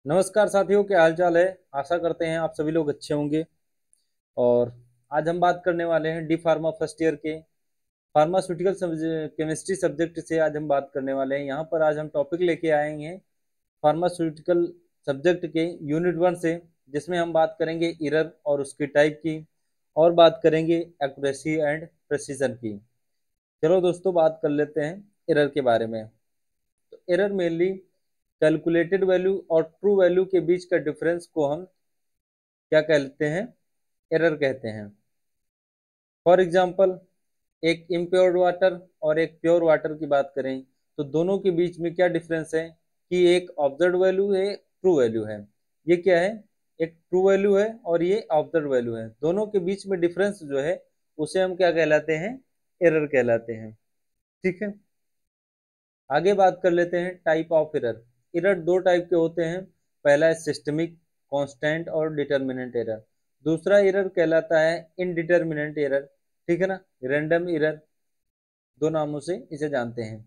नमस्कार साथियों, क्या हाल चाल है। आशा करते हैं आप सभी लोग अच्छे होंगे। और आज हम बात करने वाले हैं डी फार्मा फर्स्ट ईयर के फार्मास्यूटिकल केमिस्ट्री सब्जेक्ट से। आज हम बात करने वाले हैं। यहाँ पर आज हम टॉपिक लेके आए हैं फार्मास्यूटिकल सब्जेक्ट के यूनिट 1 से, जिसमें हम बात करेंगे एरर और उसकी टाइप की, और बात करेंगे एक्यूरेसी एंड प्रेसिजन की। चलो दोस्तों, बात कर लेते हैं एरर के बारे में। तो एरर मेनली कैलकुलेटेड वैल्यू और ट्रू वैल्यू के बीच का डिफरेंस को हम क्या कहते हैं, एरर कहते हैं। फॉर एग्जांपल, एक इम्प्योर वाटर और एक प्योर वाटर की बात करें तो दोनों के बीच में क्या डिफरेंस है कि एक ऑब्जर्व वैल्यू है, ट्रू वैल्यू है। ये क्या है, एक ट्रू वैल्यू है और ये ऑब्जर्व वैल्यू है। दोनों के बीच में डिफरेंस जो है उसे हम क्या कहलाते हैं, एरर कहलाते हैं। ठीक है, आगे बात कर लेते हैं टाइप ऑफ एरर। एरर दो टाइप के होते हैं। पहला है सिस्टमिक कांस्टेंट और डिटर्मिनेंट एरर। दूसरा एरर कहलाता है इनडिटर्मिनेंट एरर। ठीक है ना, रैंडम एरर, दो नामों से इसे जानते हैं।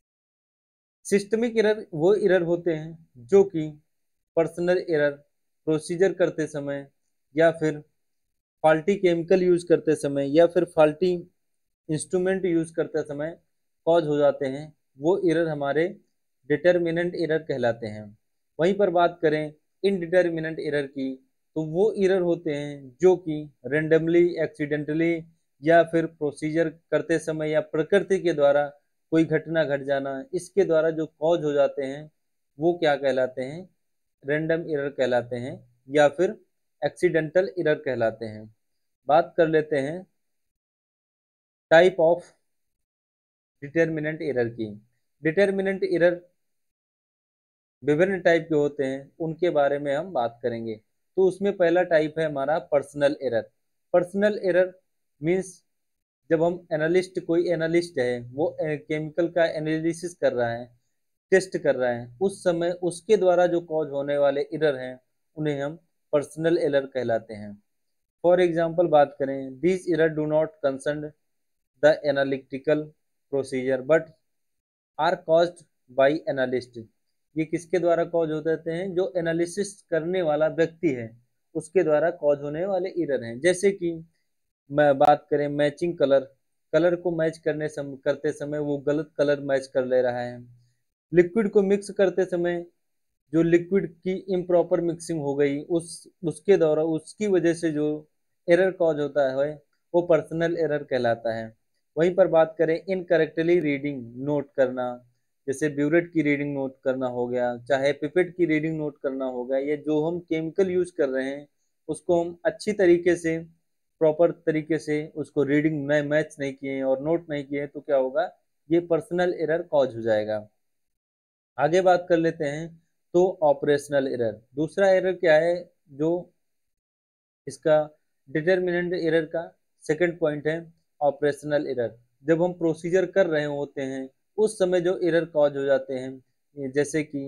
सिस्टमिक एरर वो एरर होते हैं जो कि पर्सनल एरर, प्रोसीजर करते समय, या फिर फॉल्टी केमिकल यूज करते समय, या फिर फॉल्टी इंस्ट्रूमेंट यूज करते समय कॉज हो जाते हैं। वो एरर हमारे डिटर्मिनेंट एरर कहलाते हैं। वहीं पर बात करें इनडिटर्मिनेंट एरर की, तो वो एरर होते हैं जो कि रेंडमली, एक्सीडेंटली, या फिर प्रोसीजर करते समय या प्रकृति के द्वारा कोई घटना घट जाना, इसके द्वारा जो कॉज हो जाते हैं वो क्या कहलाते हैं, रैंडम एरर कहलाते हैं, या फिर एक्सीडेंटल एरर कहलाते हैं। बात कर लेते हैं टाइप ऑफ डिटर्मिनेंट एरर की। डिटर्मिनेंट एरर विभिन्न टाइप के होते हैं, उनके बारे में हम बात करेंगे। तो उसमें पहला टाइप है हमारा personal error. Personal error means जब हम एनालिस्ट, कोई एनालिस्ट है, वो केमिकल का एनालिसिस कर रहा है, टेस्ट कर रहा है, उस समय उसके द्वारा जो कॉज होने वाले एरर हैं उन्हें हम पर्सनल एरर कहलाते हैं। फॉर एग्जाम्पल बात करें, this error do not concern the analytical procedure but are caused by analyst. ये किसके द्वारा कॉज हो जाते हैं, जो एनालिसिस करने वाला व्यक्ति है उसके द्वारा कॉज होने वाले एरर हैं। जैसे कि मैं बात करें मैचिंग कलर, कलर को मैच करते समय वो गलत कलर मैच कर ले रहा है। लिक्विड को मिक्स करते समय जो लिक्विड की इम्प्रॉपर मिक्सिंग हो गई, उसके द्वारा, उसकी वजह से जो एरर कॉज होता है वो पर्सनल एरर कहलाता है। वहीं पर बात करें इनकरेक्टली रीडिंग नोट करना, जैसे ब्यूरेट की रीडिंग नोट करना हो गया, चाहे पिपेट की रीडिंग नोट करना हो गया, ये जो हम केमिकल यूज कर रहे हैं उसको हम अच्छी तरीके से, प्रॉपर तरीके से उसको रीडिंग में मैच नहीं किए और नोट नहीं किए तो क्या होगा, ये पर्सनल एरर कॉज हो जाएगा। आगे बात कर लेते हैं तो ऑपरेशनल एरर। दूसरा एरर क्या है जो इसका डिटर्मिनेंट एरर का सेकंड पॉइंट है, ऑपरेशनल एरर। जब हम प्रोसीजर कर रहे होते हैं उस समय जो एरर कॉज हो जाते हैं, जैसे कि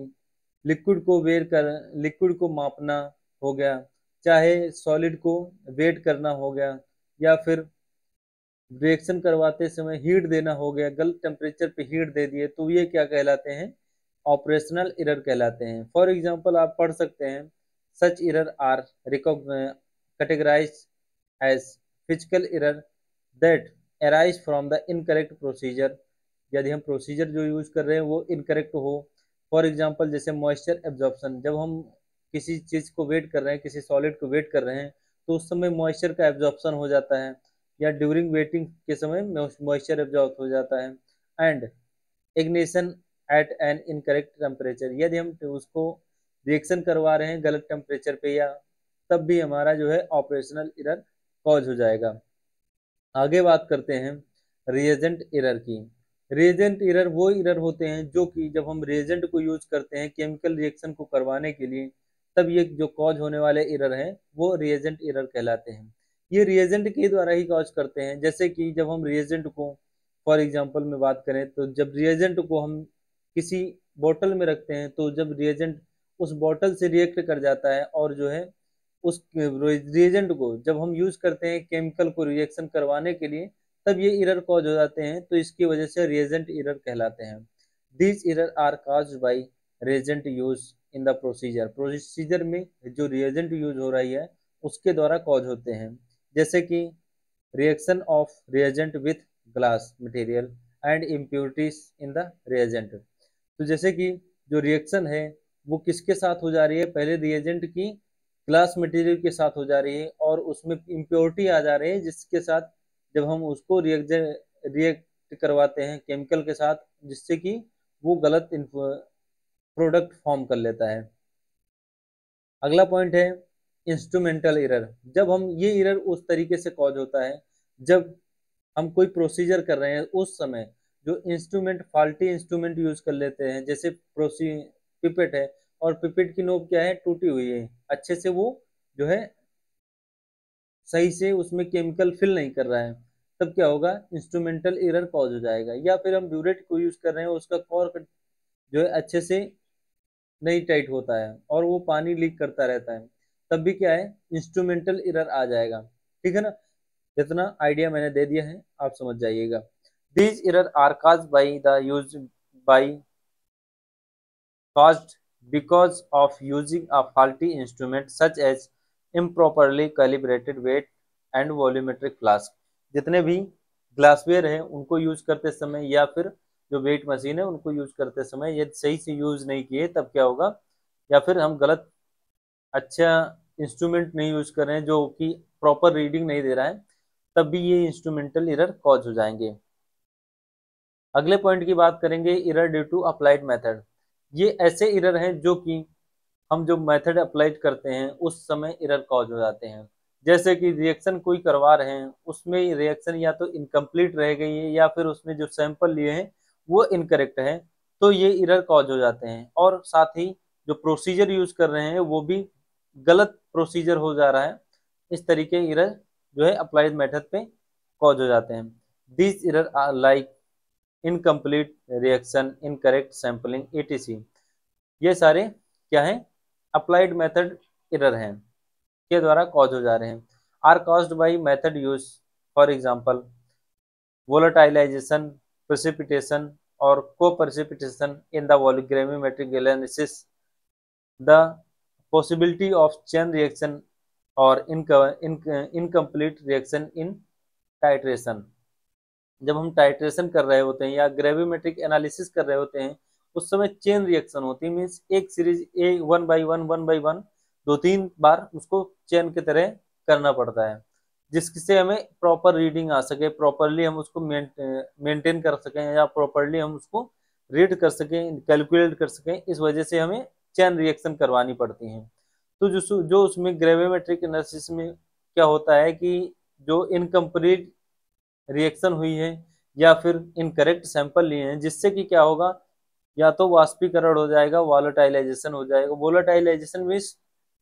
लिक्विड को मापना हो गया, चाहे सॉलिड को वेट करना हो गया, या फिर रिएक्शन करवाते समय हीट देना हो गया, गलत टेम्परेचर पे हीट दे दिए, तो ये क्या कहलाते हैं, ऑपरेशनल एरर कहलाते हैं। फॉर एग्जांपल आप पढ़ सकते हैं, such error are categorise as physical error that arise from the incorrect procedure. यदि हम प्रोसीजर जो यूज कर रहे हैं वो इनकरेक्ट हो, फॉर एग्जांपल जैसे मॉइस्चर एब्जॉर्प्शन, जब हम किसी चीज को वेट कर रहे हैं, किसी सॉलिड को वेट कर रहे हैं, तो उस समय मॉइस्चर का एब्जॉर्प्शन हो जाता है, या ड्यूरिंग वेटिंग के समय मॉइस्चर एब्जॉर्ब हो जाता है। And ignition at an incorrect temperature, यदि हम उसको रिएक्शन करवा रहे हैं गलत टेम्परेचर पे, या तब भी हमारा जो है ऑपरेशनल एरर कॉज हो जाएगा। आगे बात करते हैं रिएजेंट एरर की। रिएजेंट एरर वो एरर होते हैं जो कि जब हम रिएजेंट को यूज करते हैं केमिकल रिएक्शन को करवाने के लिए, तब ये जो कॉज होने वाले एरर हैं वो रिएजेंट एरर कहलाते हैं। ये रिएजेंट के द्वारा ही कॉज करते हैं। जैसे कि जब हम रिएजेंट को, फॉर एग्जांपल में बात करें तो जब रिएजेंट को हम किसी बोतल में रखते हैं, तो जब रिएजेंट उस बोतल से रिएक्ट कर जाता है और जो है उस रिएजेंट को जब हम यूज करते हैं केमिकल को रिएक्शन करवाने के लिए, तब ये एरर कॉज हो जाते हैं, तो इसकी वजह से रिएजेंट एरर कहलाते हैं। These error are caused by reagent use in the procedure, procedure में जो रिएजेंट यूज हो रही है उसके द्वारा कॉज होते हैं, जैसे कि reaction of reagent with glass material and impurities in the reagent. तो जैसे कि जो रिएक्शन है वो किसके साथ हो जा रही है, पहले रिएजेंट की ग्लास मटेरियल के साथ हो जा रही है और उसमें इम्प्योरिटी आ जा रही है, जिसके साथ जब हम उसको रिएक्ट करवाते हैं केमिकल के साथ, जिससे कि वो गलत प्रोडक्ट फॉर्म कर लेता है। अगला पॉइंट है इंस्ट्रूमेंटल एरर। जब हम ये एरर उस तरीके से कॉज होता है जब हम कोई प्रोसीजर कर रहे हैं उस समय जो इंस्ट्रूमेंट फाल्टी इंस्ट्रूमेंट यूज कर लेते हैं, जैसे पिपेट है और पिपेट की नोब क्या है, टूटी हुई है, अच्छे से वो जो है सही से उसमें केमिकल फिल नहीं कर रहा है, तब क्या होगा, इंस्ट्रूमेंटल एरर कॉज हो जाएगा। या फिर हम ब्यूरेट को यूज कर रहे हैं, उसका कॉर्क जो है अच्छे से नहीं टाइट होता है और वो पानी लीक करता रहता है, तब भी क्या है, इंस्ट्रूमेंटल एरर आ जाएगा। ठीक है ना, इतना आइडिया मैंने दे दिया है, आप समझ जाइएगा। These error are caused by the use by caused because of using a faulty instrument such as improperly calibrated weight and volumetric flask। जितने भी ग्लासवेयर हैं उनको यूज करते समय या फिर जो वेट मशीन है उनको यूज करते समय यदि सही से यूज नहीं किए तब क्या होगा, या फिर हम गलत अच्छा इंस्ट्रूमेंट नहीं यूज कर रहे हैं जो कि प्रॉपर रीडिंग नहीं दे रहा है, तब भी ये इंस्ट्रूमेंटल एरर कॉज हो जाएंगे। अगले पॉइंट की बात करेंगे, error due to applied method. ये ऐसे एरर हैं जो कि हम जो मेथड अप्लाइड करते हैं उस समय एरर कॉज हो जाते हैं। जैसे कि रिएक्शन कोई करवा रहे हैं उसमें रिएक्शन या तो इनकम्प्लीट रह गई है या फिर उसमें जो सैंपल लिए हैं वो इनकरेक्ट है, तो ये एरर कॉज हो जाते हैं। और साथ ही जो प्रोसीजर यूज कर रहे हैं वो भी गलत प्रोसीजर हो जा रहा है, इस तरीके एरर जो है अप्लाइड मेथड पे कॉज हो जाते हैं। This error are like incomplete reaction, incorrect sampling etc। ये सारे क्या हैं, अप्लाइड मेथड एरर हैं के द्वारा कॉज हो जा रहे हैं। Are caused by method use, for example volatilisation, precipitation और coprecipitation in the volumetric analysis, the possibility of chain reaction और इनकम्प्लीट रिएक्शन इन टाइट्रेशन। जब हम टाइट्रेशन कर रहे होते हैं या ग्रेविमेट्रिक एनालिसिस कर रहे होते हैं उस समय चेन रिएक्शन होती है, मीन्स एक सीरीज ए 1 by 1 2-3 बार उसको चेन की तरह करना पड़ता है, जिससे हमें प्रॉपर रीडिंग आ सके, प्रॉपरली हम उसको मेंटेन कर सकें या प्रॉपरली हम उसको रीड कर सकें, कैलकुलेट कर सकें। इस वजह से हमें चेन रिएक्शन करवानी पड़ती हैं। तो जो उसमें ग्रेविमेट्रिक एनालिसिस में क्या होता है कि जो इनकम्प्लीट रिएक्शन हुई है या फिर इनकरेक्ट सैंपल लिए हैं, जिससे कि क्या होगा, या तो वाष्पीकरण हो जाएगा, वॉलेटाइलाइजेशन हो जाएगा। वॉलेटाइलाइजेशन मीन्स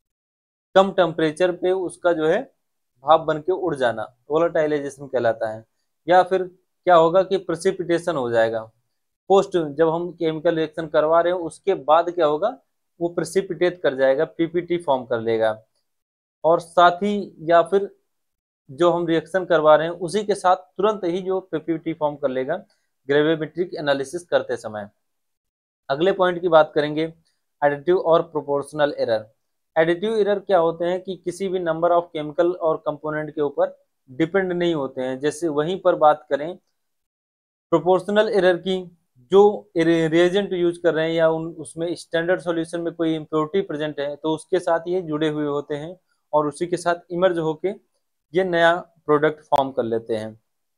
कम टेम्परेचर पे उसका जो है भाप बन के उड़ जाना, वॉलेटाइलाइजेशन कहलाता है। या फिर क्या होगा कि प्रेसिपिटेशन हो जाएगा, पोस्ट जब हम केमिकल रिएक्शन करवा रहे हो उसके बाद क्या होगा, वो प्रेसिपिटेट कर जाएगा, पीपीटी फॉर्म कर लेगा। और साथ ही या फिर जो हम रिएक्शन करवा रहे हैं उसी के साथ तुरंत ही जो पीपीटी फॉर्म कर लेगा ग्रेविमेट्रिक एनालिसिस करते समय। अगले पॉइंट की बात करेंगे, एडिटिव और प्रोपोर्शनल एरर। एडिटिव एरर क्या होते हैं कि किसी भी नंबर ऑफ केमिकल और कंपोनेंट के ऊपर डिपेंड नहीं होते हैं। जैसे वहीं पर बात करें प्रोपोर्शनल एरर की, जो रिएजेंट यूज कर रहे हैं या उसमें स्टैंडर्ड सॉल्यूशन में कोई इम्प्योरिटी प्रेजेंट है तो उसके साथ ये जुड़े हुए होते हैं और उसी के साथ इमर्ज होके ये नया प्रोडक्ट फॉर्म कर लेते हैं।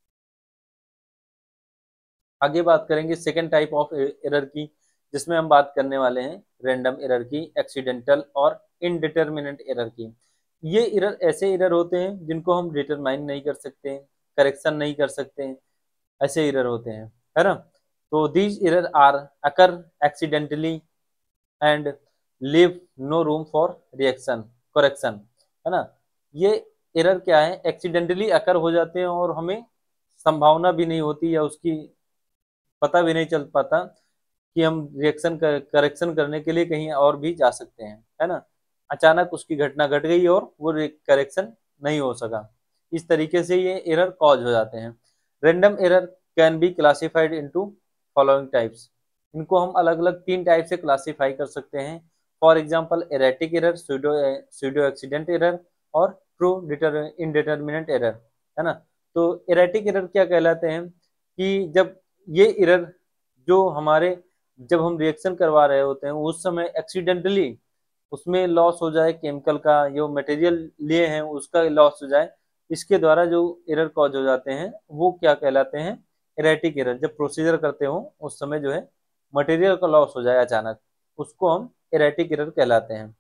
आगे बात करेंगे सेकेंड टाइप ऑफ एरर की, जिसमें हम बात करने वाले हैं रैंडम एरर की, एक्सीडेंटल और इनडिटर्मिनेट एरर की। ये एरर ऐसे एरर होते हैं जिनको हम डिटरमाइन नहीं कर सकते, करेक्शन नहीं कर सकते, ऐसे एरर होते हैं, है ना। तो these error are occur accidentally and leave no room for reaction correction, है ना। ये एरर क्या है, एक्सीडेंटली अकर हो जाते हैं और हमें संभावना भी नहीं होती या उसकी पता भी नहीं चल पाता कि हम रिएक्शन करेक्शन करने के लिए कहीं और भी जा सकते हैं, है ना। अचानक उसकी घटना घट गई और वो करेक्शन नहीं हो सका, इस तरीके से ये एरर कॉज हो जाते हैं। Random error can be classified into following types. इनको हम अलग अलग 3 टाइप से क्लासीफाई कर सकते हैं। For example erratic error, pseudo accident error और ट्रू इनडिटर्मिनेंट एरर, है ना। तो एरेटिक एरर क्या कहलाते हैं कि जब ये एरर जो हमारे जब हम रिएक्शन करवा रहे होते हैं उस समय एक्सीडेंटली उसमें लॉस हो जाए, केमिकल का जो मटेरियल लिए हैं उसका लॉस हो जाए, इसके द्वारा जो एरर कॉज हो जाते हैं वो क्या कहलाते हैं, एरेटिक एरर। जब प्रोसीजर करते हो उस समय जो है मटेरियल का लॉस हो जाए अचानक, उसको हम एरेटिक एरर कहलाते हैं।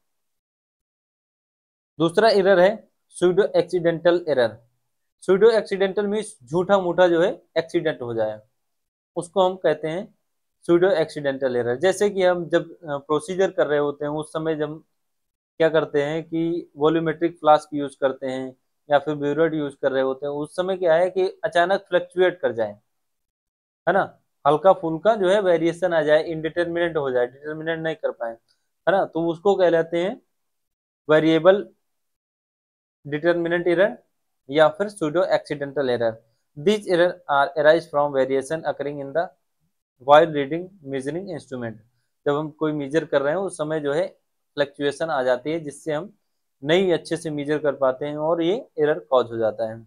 दूसरा एरर है pseudo accidental error. Pseudo accidental means झूठा मूठा जो है एक्सीडेंट हो जाए, उसको हम कहते हैं सूडो एक्सीडेंटल एरर। जैसे कि हम जब प्रोसीजर कर रहे होते हैं उस समय जब क्या करते हैं कि वॉल्यूमेट्रिक फ्लास्क यूज करते हैं या फिर ब्यूरेट यूज कर रहे होते हैं, उस समय क्या है कि अचानक फ्लक्चुएट कर जाए, है ना, हल्का फुल्का जो है वेरिएशन आ जाए, इनडिटर्मिनेंट हो जाए, डिटर्मिनेंट नहीं कर पाए, है ना, तो उसको कहलाते हैं वेरिएबल डिटर्मिनेंट एरर या फिर pseudo accidental error. These errors are arise from variation occurring in the while reading measuring instrument। जब हम कोई मेजर कर रहे हैं उस समय जो है फ्लक्चुएशन आ जाती है जिससे हम नहीं अच्छे से मेजर कर पाते हैं और ये एरर कॉज हो जाता है।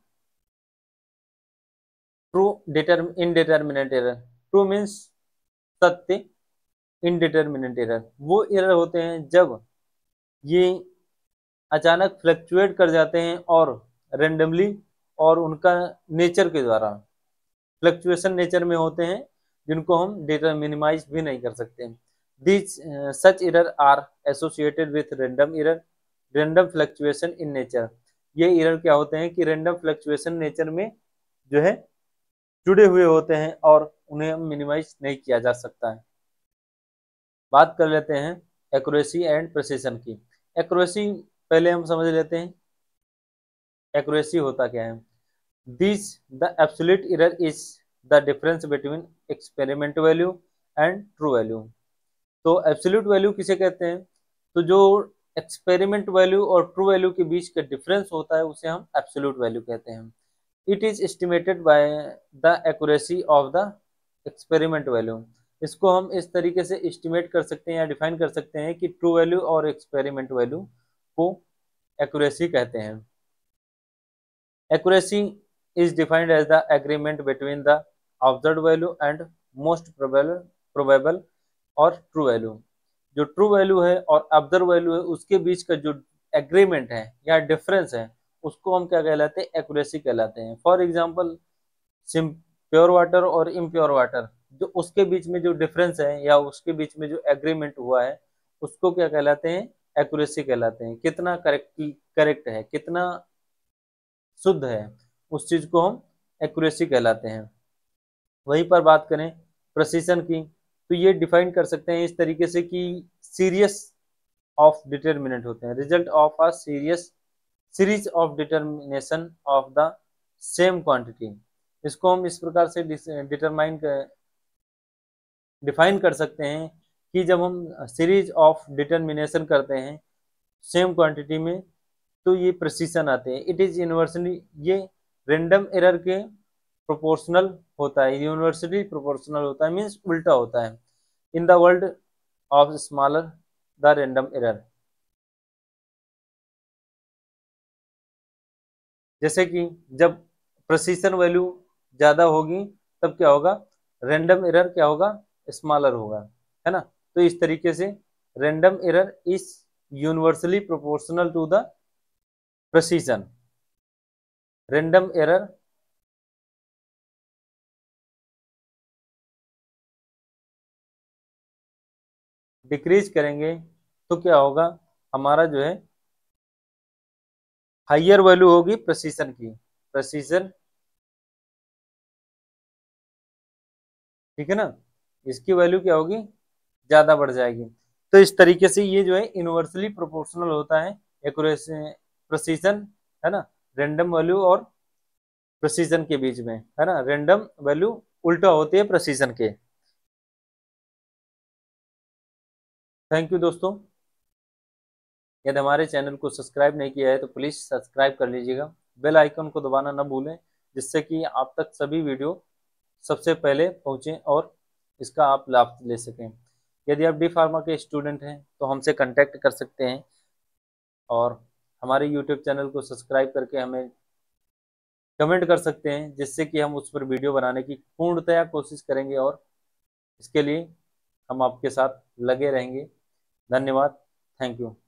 True indeterminant error. True means सत्य, इनडिटर्मिनेंट एरर वो एरर होते हैं जब ये अचानक फ्लक्चुएट कर जाते हैं और रेंडमली और उनका नेचर के द्वारा फ्लक्चुएशन नेचर में होते हैं जिनको हम डेटा मिनिमाइज भी नहीं कर सकते। These such error are associated with random error, random fluctuation in nature। ये एरर क्या होते हैं कि रैंडम फ्लक्चुएशन नेचर में जो है जुड़े हुए होते हैं और उन्हें हम मिनिमाइज नहीं किया जा सकता है। बात कर लेते हैं एक्यूरेसी एंड प्रिसिशन की। एक्यूरेसी पहले हम समझ लेते हैं एक्यूरेसी होता क्या है। This the absolute error is the difference between experiment value and true value. तो एब्सोल्यूट वैल्यू किसे कहते हैं, तो जो एक्सपेरिमेंट वैल्यू और ट्रू वैल्यू के बीच का डिफरेंस होता है उसे हम एब्सोल्यूट वैल्यू कहते हैं। It is estimated by the accuracy of the experiment value. इसको हम इस तरीके से एस्टिमेट कर सकते हैं या डिफाइन कर सकते हैं कि ट्रू वैल्यू और एक्सपेरिमेंट वैल्यू को एक्यूरेसी कहते हैं। Accuracy is defined as the agreement between the observed value and most probable और ट्रू वैल्यू। जो ट्रू वैल्यू है और ऑब्जर्व वैल्यू है उसके बीच का जो एग्रीमेंट है या डिफरेंस है उसको हम क्या कहलाते हैं, एक्यूरेसी कहलाते हैं। फॉर एग्जांपल प्योर वाटर और इम्प्योर वाटर, जो उसके बीच में जो डिफरेंस है या उसके बीच में जो एग्रीमेंट हुआ है उसको क्या कहलाते हैं, एक्यूरेसी कहलाते हैं। कितना करेक्ट है, कितना शुद्ध है, उस चीज को हम एक्यूरेसी कहलाते हैं। वहीं पर बात करें प्रिसिशन की, तो ये डिफाइन कर सकते हैं इस तरीके से कि सीरीज ऑफ डिटर्मिनेंट होते हैं, result of a series of determination of the same quantity. इसको हम इस प्रकार से डिफाइन कर सकते हैं कि जब हम सीरीज ऑफ डिटर्मिनेशन करते हैं सेम क्वांटिटी में तो ये प्रिसिशन आते हैं। इट इज यूनिवर्सली, ये रेंडम एरर के प्रोपोर्शनल होता है, यूनिवर्सली प्रोपोर्शनल होता है, मीन्स उल्टा होता है। In the world of smaller the random error. जैसे कि जब प्रिसिशन वैल्यू ज्यादा होगी तब क्या होगा, रेंडम एरर क्या होगा, स्मॉलर होगा, है ना। तो इस तरीके से random error is universally proportional to the precision. Random error decreases करेंगे तो क्या होगा, हमारा जो है हाइयर वैल्यू होगी प्रिसिशन की, प्रिसिशन, ठीक है ना, इसकी वैल्यू क्या होगी, ज्यादा बढ़ जाएगी। तो इस तरीके से ये जो है यूनिवर्सली प्रोपोर्शनल होता है एक्यूरेसी प्रिसिशन, है ना, रेंडम वैल्यू और प्रिसिशन के बीच में, है ना, रेंडम वैल्यू उल्टा होती है प्रिसिशन के। थैंक यू दोस्तों। यदि हमारे चैनल को सब्सक्राइब नहीं किया है तो प्लीज़ सब्सक्राइब कर लीजिएगा, बेल आइकन को दबाना ना भूलें जिससे कि आप तक सभी वीडियो सबसे पहुंचे और इसका आप लाभ ले सकें। यदि आप डी फार्मा के स्टूडेंट हैं तो हमसे कांटेक्ट कर सकते हैं और हमारे यूट्यूब चैनल को सब्सक्राइब करके हमें कमेंट कर सकते हैं, जिससे कि हम उस पर वीडियो बनाने की पूर्णतया कोशिश करेंगे और इसके लिए हम आपके साथ लगे रहेंगे। धन्यवाद। Thank you.